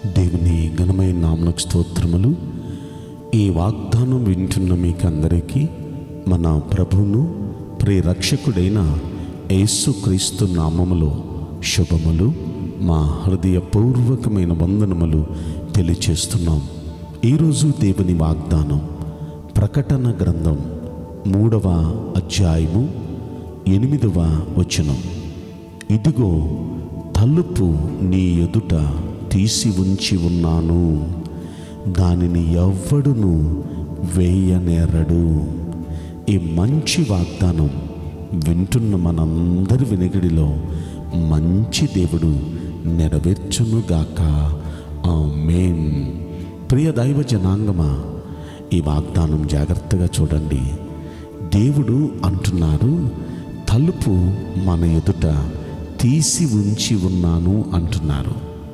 దేవుని ఘనమైన నామమునకు స్తోత్రములు. ఈ వాగ్దానం వింటున్న మీకందరికీ మన ప్రభువును ప్రియరక్షకుడైన యేసుక్రీస్తు నామములో శుభములు, మా హృదయపూర్వకమైన వందనములు తెలియచేస్తున్నాం. ఈరోజు దేవుని వాగ్దానం ప్రకటన గ్రంథం 3వ అధ్యాయము 8వ వచనం. ఇదిగో తలుపు నీ ఎదుట తీసి ఉంచి ఉన్నాను, దానిని ఎవ్వడును వేయనేరడు. ఈ మంచి వాగ్దానం వింటున్న మనందరి వినికిడిలో మంచి దేవుడు నెరవేర్చునుగాక. ఆమేన్. ప్రియ దైవ జనాంగమా, ఈ వాగ్దానం జాగ్రత్తగా చూడండి. దేవుడు అంటున్నారు, తలుపు మన ఎదుట తీసి ఉంచి ఉన్నాను అంటున్నారు.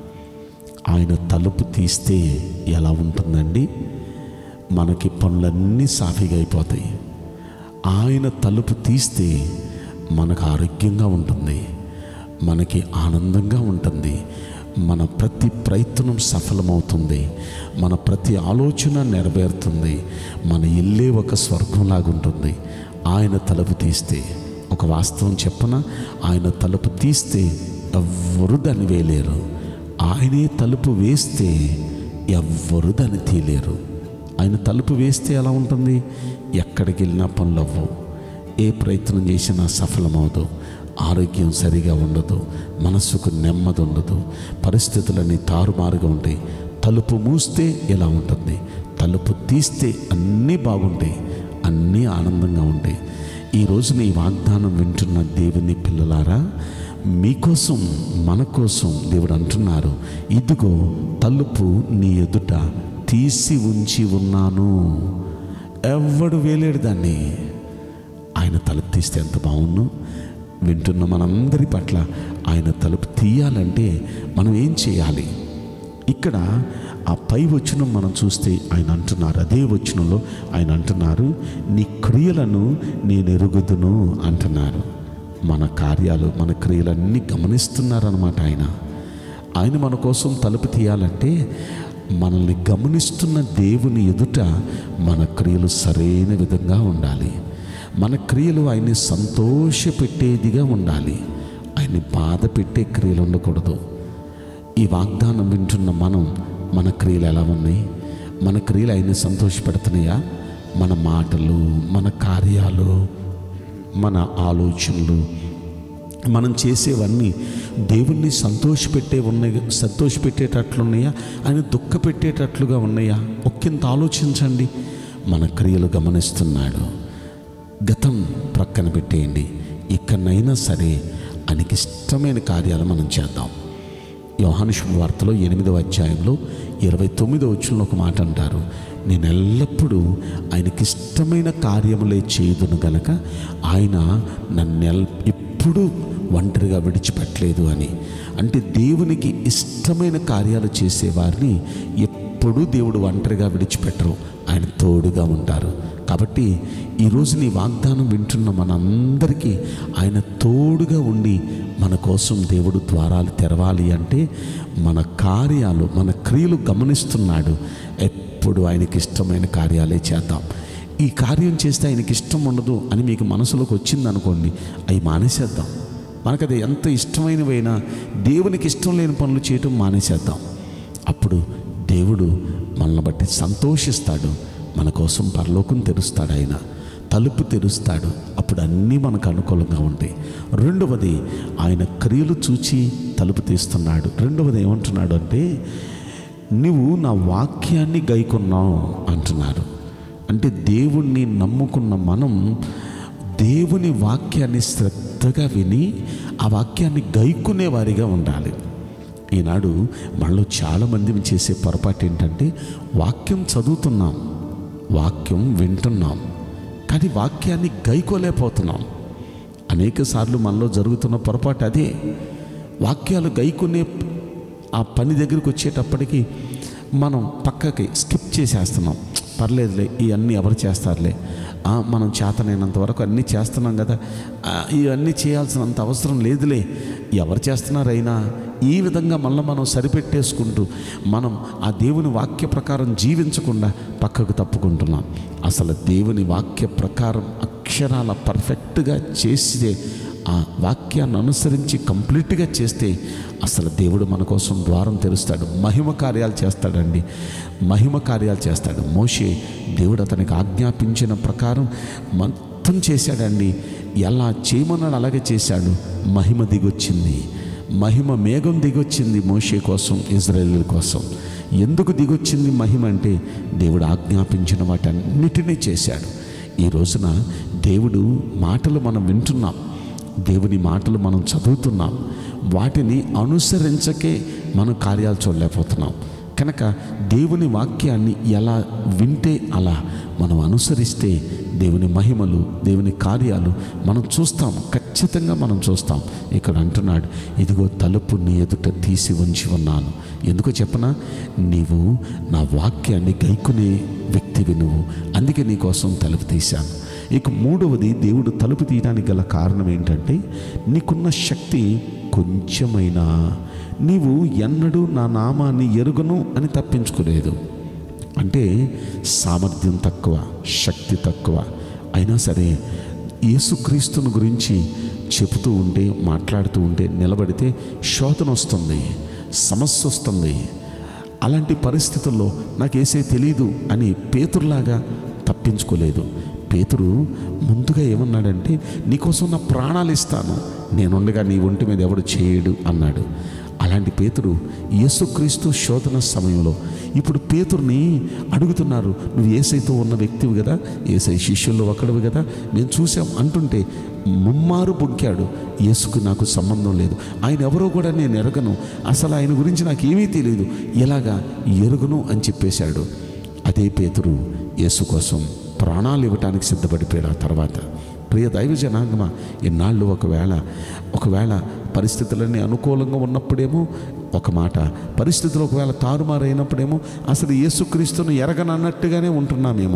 ఆయన తలుపు తీస్తే ఎలా ఉంటుందండి? మనకి పనులన్నీ సాఫీగా అయిపోతాయి. ఆయన తలుపు తీస్తే మనకు ఆరోగ్యంగా ఉంటుంది, మనకి ఆనందంగా ఉంటుంది, మన ప్రతి ప్రయత్నం సఫలమవుతుంది, మన ప్రతి ఆలోచన నెరవేరుతుంది, మన ఇల్లే ఒక స్వర్గంలాగా ఉంటుంది. ఆయన తలుపు తీస్తే, ఒక వాస్తవం చెప్పన, ఆయన తలుపు తీస్తే ఎవ్వరు దాన్ని వేయలేరు. ఆయనే తలుపు వేస్తే ఎవ్వరు దాన్ని తీయలేరు. ఆయన తలుపు వేస్తే ఎలా ఉంటుంది? ఎక్కడికి వెళ్ళినా పనులు అవ్వవు, ఏ ప్రయత్నం చేసినా సఫలమవుదు, ఆరోగ్యం సరిగా ఉండదు, మనసుకు నెమ్మది ఉండదు, పరిస్థితులన్నీ తారుమారుగా ఉంటాయి. తలుపు మూస్తే ఎలా ఉంటుంది? తలుపు తీస్తే అన్నీ బాగుంటాయి, అన్నీ ఆనందంగా ఉంటాయి. ఈరోజు నీ వాగ్దానం వింటున్న దేవుని పిల్లలారా, మీకోసం మన కోసం దేవుడు అంటున్నారు, ఇదిగో తలుపు నీ ఎదుట తీసి ఉంచి ఉన్నాను. ఎవడు వేలేడు దాన్ని. ఆయన తలుపు తీస్తే ఎంత బాగుండు. వింటున్న మనందరి పట్ల ఆయన తలుపు తీయాలంటే మనం ఏం చేయాలి? ఇక్కడ ఆ పై వచనం మనం చూస్తే ఆయన అంటున్నారు, అదే వచనంలో ఆయన అంటున్నారు, నీ క్రియలను నేను ఎరుగుదును అంటున్నారు. మన కార్యాలు, మన క్రియలన్నీ గమనిస్తున్నారన్నమాట. ఆయన మన కోసం తలుపు తీయాలంటే మనల్ని గమనిస్తున్న దేవుని ఎదుట మన క్రియలు సరైన విధంగా ఉండాలి. మన క్రియలు ఆయన్ని సంతోషపెట్టేదిగా ఉండాలి. ఆయన్ని బాధ పెట్టే క్రియలు ఉండకూడదు. ఈ వాగ్దానం వింటున్న మనం, మన క్రియలు ఎలా ఉన్నాయి? మన క్రియలు ఆయన్ని సంతోషపెడుతున్నాయా? మన మాటలు, మన కార్యాలు, మన ఆలోచనలు, మనం చేసేవన్నీ దేవుణ్ణి సంతోషపెట్టేటట్లున్నాయా? ఆయన దుఃఖపెట్టేటట్లుగా ఉన్నాయా? ఒక్కింత ఆలోచించండి. మన క్రియలు గమనిస్తున్నాడు. గతం ప్రక్కన పెట్టేయండి. ఇక్కడనైనా సరే ఆయనకి ఇష్టమైన కార్యాలు మనం చేద్దాం. యోహాను శుభవార్తలో 8వ అధ్యాయంలో 29వ వచనంలో ఒక మాట అంటారు, నేను ఎల్లప్పుడూ ఆయనకిష్టమైన కార్యములే చేయుదును గనక ఆయన నన్ను ఎప్పుడూ ఒంటరిగా విడిచిపెట్టలేదు అని. అంటే దేవునికి ఇష్టమైన కార్యాలు చేసేవారిని ఎప్పుడూ దేవుడు ఒంటరిగా విడిచిపెట్టరు, ఆయన తోడుగా ఉంటారు. కాబట్టి ఈరోజు నీ వాగ్దానం వింటున్న మనందరికీ ఆయన తోడుగా ఉండి మన కోసం దేవుడు ద్వారాలు తెరవాలి అంటే మన కార్యాలు, మన క్రియలు గమనిస్తున్నాడు. ఎప్పుడు ఆయనకి ఇష్టమైన కార్యాలే చేద్దాం. ఈ కార్యం చేస్తే ఆయనకి ఇష్టం ఉండదు అని మీకు మనసులోకి వచ్చింది అనుకోండి, అవి మానేసేద్దాం. మనకు అది ఎంత ఇష్టమైనవైనా దేవునికి ఇష్టం లేని పనులు చేయటం మానేసేద్దాం. అప్పుడు దేవుడు మనల్ని బట్టి సంతోషిస్తాడు. మన కోసం పరలోకం తెరుస్తాడు, ఆయన తలుపు తెరుస్తాడు. అప్పుడు అన్నీ మనకు అనుకూలంగా ఉంటాయి. రెండవది, ఆయన క్రియలు చూచి తలుపు తీస్తున్నాడు. రెండవది ఏమంటున్నాడు అంటే, నువ్వు నా వాక్యాన్ని గైకొన్నావు అంటున్నారు. అంటే దేవుణ్ణి నమ్ముకున్న మనం దేవుని వాక్యాన్ని శ్రద్ధగా విని ఆ వాక్యాన్ని గైకునే వారిగా ఉండాలి. ఈనాడు మనలో చాలామంది చేసే పొరపాటు ఏంటంటే, వాక్యం చదువుతున్నాం, వాక్యం వింటున్నాం, కానీ వాక్యాన్ని గైకోలేకపోతున్నాం. అనేక సార్లు మనలో జరుగుతున్న పొరపాటు అదే. వాక్యాలు గైకునే ఆ పని దగ్గరికి వచ్చేటప్పటికి మనం పక్కకి స్కిప్ చేసేస్తున్నాం. పర్లేదులే, ఇవన్నీ ఎవరు చేస్తారులే మనం చేతనైనంత వరకు అన్నీ చేస్తున్నాం కదా, ఇవన్నీ చేయాల్సినంత అవసరం లేదులే, ఎవరు చేస్తున్నారైనా, ఈ విధంగా మళ్ళీ మనం సరిపెట్టేసుకుంటూ మనం ఆ దేవుని వాక్య ప్రకారం జీవించకుండా పక్కకు తప్పుకుంటున్నాం. అసలు దేవుని వాక్య ప్రకారం అక్షరాల పర్ఫెక్ట్గా చేస్తే, ఆ వాక్యాన్ని అనుసరించి కంప్లీట్గా చేస్తే అసలు దేవుడు మన కోసం ద్వారం తెరుస్తాడు, మహిమ కార్యాలు చేస్తాడండి, మహిమ కార్యాలు చేస్తాడు. మోషే దేవుడు అతనికి ఆజ్ఞాపించిన ప్రకారం మొత్తం చేశాడండి. ఎలా చేయమన్నాడు అలాగే చేశాడు. మహిమ దిగొచ్చింది, మహిమ మేఘం దిగొచ్చింది మోషే కోసం, ఇజ్రాయేలీల కోసం. ఎందుకు దిగొచ్చింది మహిమ అంటే దేవుడు ఆజ్ఞాపించిన వాటన్నిటినీ చేశాడు. ఈ రోజున దేవుడు మాటలు మనం వింటున్నాం, దేవుని మాటలు మనం చదువుతున్నాం, వాటిని అనుసరించకే మనం కార్యాలు చూడలేకపోతున్నాం. కనుక దేవుని వాక్యాన్ని ఎలా వింటే అలా మనం అనుసరిస్తే దేవుని మహిమలు, దేవుని కార్యాలు మనం చూస్తాం, ఖచ్చితంగా మనం చూస్తాం. ఇక్కడ అంటున్నాడు, ఇదిగో తలుపు నీ ఎదుట తీసి ఉంచి ఉన్నాను. ఎందుకో చెప్పనా, నీవు నా వాక్యాన్ని గైకునే వ్యక్తివి నువ్వు, అందుకే నీ కోసం తలుపు తీశాను. ఇక మూడవది, దేవుడు తలుపు తీయడానికి గల కారణం ఏంటంటే, నీకున్న శక్తి కొంచెమైనా నీవు ఎన్నడూ నా నామాన్ని ఎరుగను అని తప్పించుకోలేదు. అంటే సామర్థ్యం తక్కువ, శక్తి తక్కువ అయినా సరే యేసుక్రీస్తుని గురించి చెబుతూ ఉంటే, మాట్లాడుతూ ఉంటే, నిలబడితే శోధన వస్తుంది, సమస్య వస్తుంది. అలాంటి పరిస్థితుల్లో నాకు యేసే తెలీదు అని పేతురులాగా తప్పించుకోలేదు. పేతురు ముందుగా ఏమన్నాడంటే, నీకోసం నా ప్రాణాలు ఇస్తాను, నేనుండగా నీ ఒంటి మీద ఎవడు చేయడు అన్నాడు. అలాంటి పేతురు యేసుక్రీస్తు శోధన సమయంలో ఇప్పుడు పేతురుని అడుగుతున్నారు, నువ్వు యేసయ్యతో ఉన్న వ్యక్తివి కదా, యేసయ్య శిష్యుల్లో ఒకడివి కదా, నేను చూసాం అంటుంటే ముమ్మారు బొంకాడు. యేసుకు నాకు సంబంధం లేదు, ఆయన ఎవరో కూడా నేను ఎరగను, అసలు ఆయన గురించి నాకు ఏమీ తెలియదు, ఎలాగా ఎరుగును అని చెప్పేశాడు. అదే పేతురు యేసు కోసం ప్రాణాలు ఇవ్వటానికి సిద్ధపడిపోయాడు. ఆ తర్వాత ప్రియ దైవ జనాంగమా, ఇన్నాళ్ళు ఒకవేళ పరిస్థితులన్నీ అనుకూలంగా ఉన్నప్పుడేమో ఒక మాట, పరిస్థితులు ఒకవేళ తారుమారైనప్పుడేమో అసలు యేసుక్రీస్తును ఎరగనన్నట్టుగానే ఉంటున్నామేమో.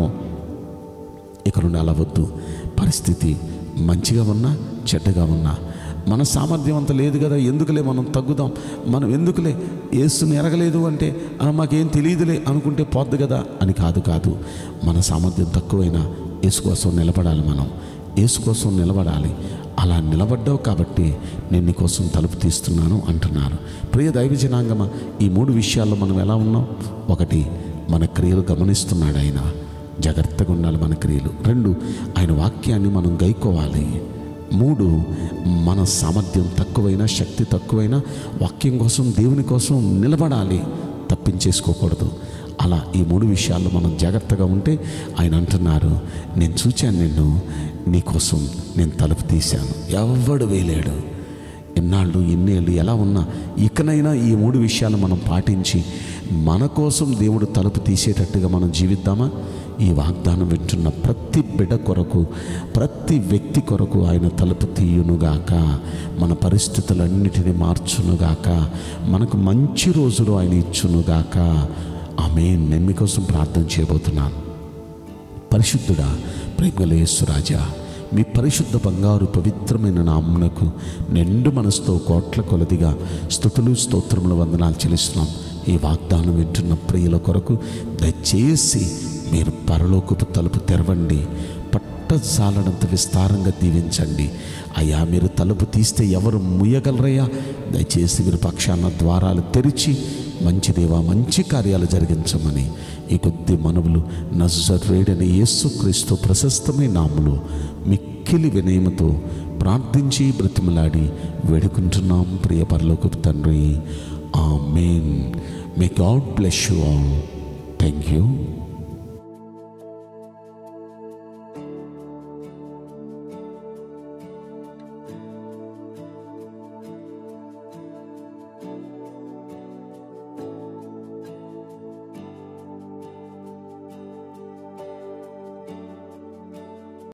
ఇక నుండి అలా వద్దు. పరిస్థితి మంచిగా ఉన్నా చెడ్డగా ఉన్నా మన సామర్థ్యం అంత లేదు కదా, ఎందుకులే మనం తగ్గుదాం, మనం ఎందుకులే యేసుని ఎరగలేదు అంటే మాకేం తెలియదులే అనుకుంటే పోద్దు కదా అని కాదు. మన సామర్థ్యం తక్కువైనా యేసు కోసం నిలబడాలి, మనం యేసు కోసం నిలబడాలి. అలా నిలబడ్డావు కాబట్టి నేను నీ కోసం తలుపు తీస్తున్నాను అంటున్నారు. ప్రియ దైవ జనాంగమా, ఈ 3 విషయాల్లో మనం ఎలా ఉన్నాం? 1, మన క్రియలు గమనిస్తున్నాడు ఆయన, జాగ్రత్తగా ఉండాలి మన క్రియలు. 2, ఆయన వాక్యాన్ని మనం గైకోవాలి. 3, మన సామర్థ్యం తక్కువైనా, శక్తి తక్కువైనా వాక్యం కోసం, దేవుని కోసం నిలబడాలి, తప్పించేసుకోకూడదు. అలా ఈ 3 విషయాల్లో మనం జాగ్రత్తగా ఉంటే ఆయన అంటున్నారు, నేను చూచాను నిన్ను, నీకోసం నేను తలుపు తీశాను, ఎవడు వేయలేడు. ఎన్నాళ్ళు ఎన్నేళ్ళు ఎలా ఉన్నా ఇకనైనా ఈ 3 విషయాలు మనం పాటించి మన కోసం దేవుడు తలుపు తీసేటట్టుగా మనం జీవిద్దామా? ఈ వాగ్దానం వింటున్న ప్రతి బిడ్డ కొరకు, ప్రతి వ్యక్తి కొరకు ఆయన తలుపు తీయునుగాక, మన పరిస్థితులన్నిటినీ మార్చునుగాక, మనకు మంచి రోజులు ఆయన ఇచ్చునుగాక. ఆమేన్. నేను మీకోసం ప్రార్థన చేయబోతున్నాను. పరిశుద్ధుడా, ప్రేమగల యేసు రాజా, మీ పరిశుద్ధ బంగారు పవిత్రమైన నామమునకు నిండు మనసుతో కోట్ల కొలదిగా స్తుతులు, స్తోత్రములు, వందనాలు చెల్లిస్తున్నాం. ఈ వాగ్దానం వింటున్న ప్రియుల కొరకు దయచేసి మీరు పరలోకపు తలుపు తెరవండి, పట్టజాలనంత విస్తారంగా దీవించండి అయ్యా. మీరు తలుపు తీస్తే ఎవరు ముయ్యగలరయ్యా? దయచేసి మీరు పక్షాన ద్వారాలు తెరిచి మంచి దేవా, మంచి కార్యాలు జరిగించమని ఈ కొద్ది మనవులు నజరేయుడైన యేసుక్రీస్తు ప్రశస్తమైన నామములో మిక్కిలి వినయముతో ప్రార్థించి బ్రతిమలాడి వేడుకుంటున్నాం ప్రియ పరలోకపు తండ్రి. ఆమేన్. May God bless you all. Thank you.